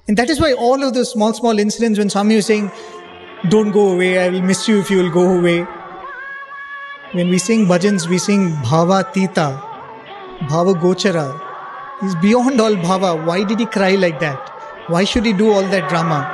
And that is why all of those small incidents when Swami was saying, don't go away, I will miss you if you will go away. When we sing bhajans, we sing Bhava Tita, Bhava Gochara. He's beyond all bhava. Why did he cry like that? Why should he do all that drama?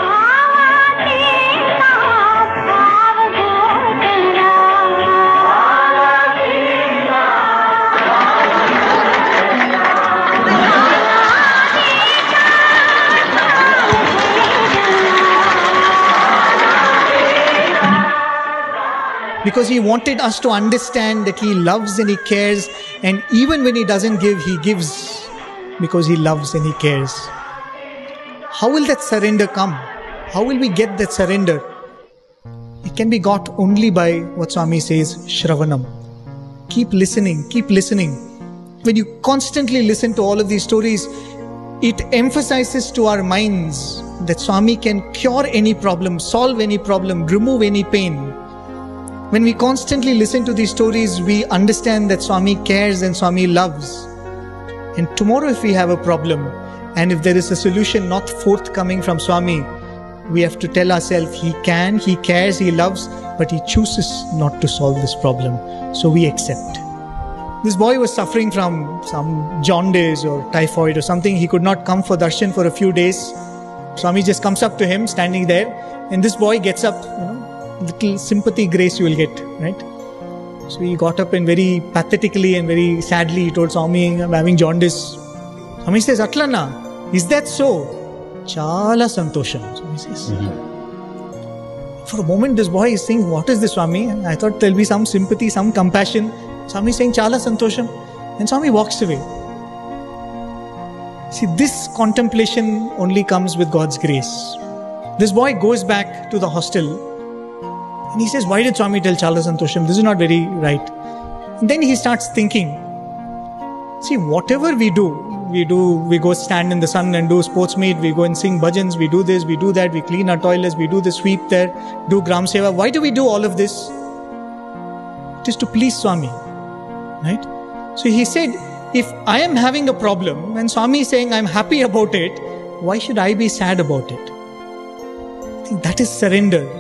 Because he wanted us to understand that he loves and he cares, and even when he doesn't give, he gives because he loves and he cares. How will that surrender come? How will we get that surrender? It can be got only by what Swami says, Shravanam. Keep listening, keep listening. When you constantly listen to all of these stories, it emphasizes to our minds that Swami can cure any problem, solve any problem, remove any pain. When we constantly listen to these stories, we understand that Swami cares and Swami loves. And tomorrow if we have a problem, and if there is a solution not forthcoming from Swami, we have to tell ourselves, he can, he cares, he loves, but he chooses not to solve this problem. So we accept. This boy was suffering from some jaundice or typhoid or something. He could not come for darshan for a few days. Swami just comes up to him, standing there, and this boy gets up, little sympathy, grace you will get, right? So he got up and very pathetically and very sadly he told Swami, I'm having jaundice. Swami says, Atlana, is that so? Chala santosham, Swami says. For a moment this boy is saying, what is this, Swami? I thought there will be some sympathy, some compassion. Swami is saying, Chala santosham. And Swami walks away. See, this contemplation only comes with God's grace. This boy goes back to the hostel. And he says, why did Swami tell Chala Santosham? This is not very right. And then he starts thinking, see, whatever we do, we go stand in the sun and do sports meet, we go and sing bhajans, we do this, we do that, we clean our toilets, we do the sweep there, do Gram Seva. Why do we do all of this? It is to please Swami, right? So he said, if I am having a problem and Swami is saying I'm happy about it, why should I be sad about it? I think that is surrender.